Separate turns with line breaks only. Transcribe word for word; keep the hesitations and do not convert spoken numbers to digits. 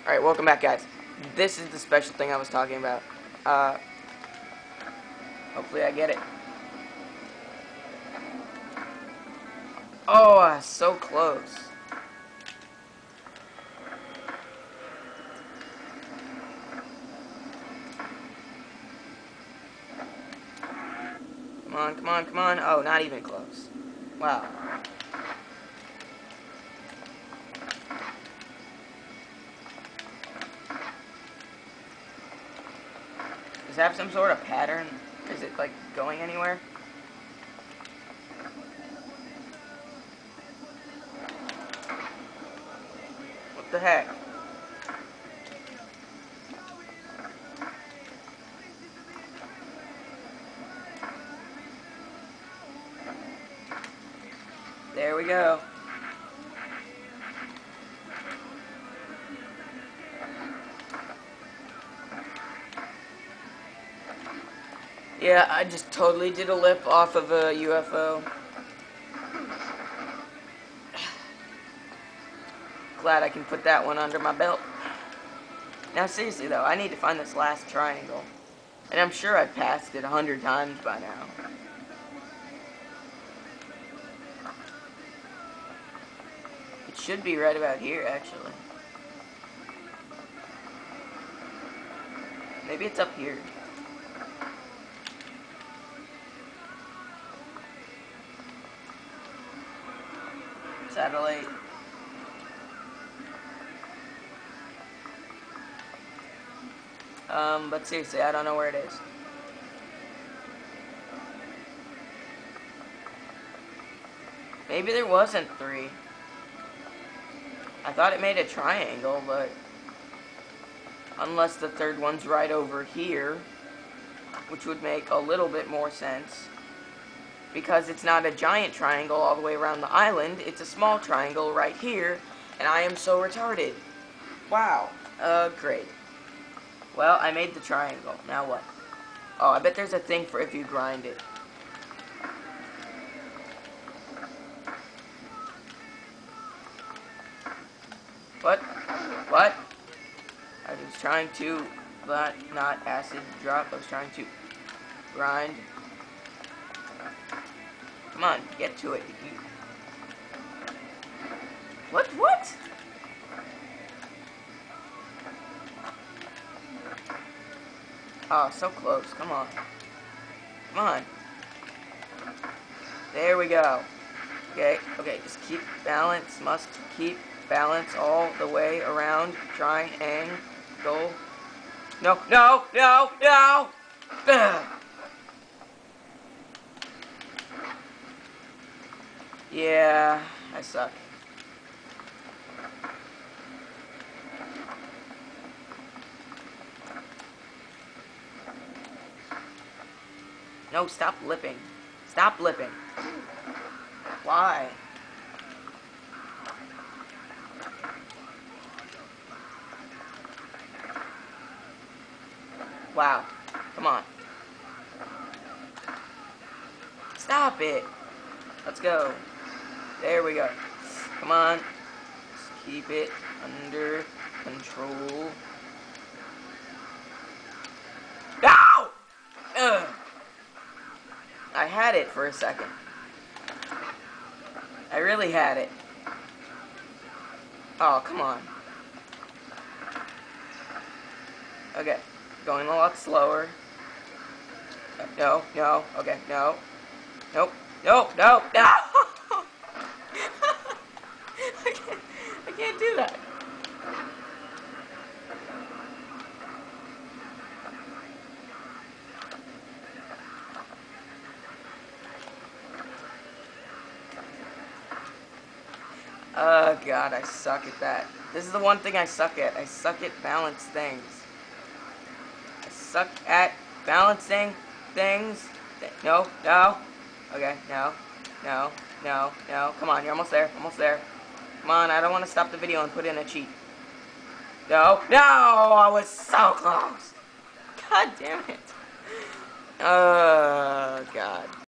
Alright, welcome back, guys. This is the special thing I was talking about. Uh, hopefully I get it. Oh, so close. Come on, come on, come on. Oh, not even close. Wow. Does it have some sort of pattern? Is it, like, going anywhere? What the heck? There we go. Yeah, I just totally did a lip off of a U F O. Glad I can put that one under my belt. Now seriously though, I need to find this last triangle. And I'm sure I've passed it a hundred times by now. It should be right about here, actually. Maybe it's up here. Satellite. Um, but seriously, I don't know where it is. Maybe there wasn't three. I thought it made a triangle, but unless the third one's right over here, which would make a little bit more sense. Because it's not a giant triangle all the way around the island, it's a small triangle right here, and I am so retarded. Wow. Uh, great. Well, I made the triangle. Now what? Oh, I bet there's a thing for if you grind it. What? What? I was trying to, but not acid drop. I was trying to grind. Come on, get to it. You... What? What? Oh, so close. Come on. Come on. There we go. Okay, okay, just keep balance. Must keep balance all the way around. Triangle. No, no, no, no! Ugh. Yeah, I suck. No, stop lipping. Stop lipping. Why? Wow. Come on. Stop it. Let's go. There we go. Come on. Just keep it under control. Ow! Ugh. I had it for a second. I really had it. Oh, come on. Okay. Going a lot slower. No, no, okay, no. Nope, no, no, no! I can't, I can't do that. Oh god, I suck at that. This is the one thing I suck at. I suck at balance things. I suck at balancing things. No, no. Okay, no, no, no, no. Come on, you're almost there, almost there. Come on, I don't want to stop the video and put in a cheat. No, no, I was so close. God damn it. Oh, God.